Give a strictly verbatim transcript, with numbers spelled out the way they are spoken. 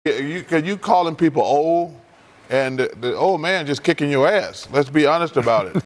You, cause you calling people old, and the, the old man just kicking your ass. Let's be honest about it.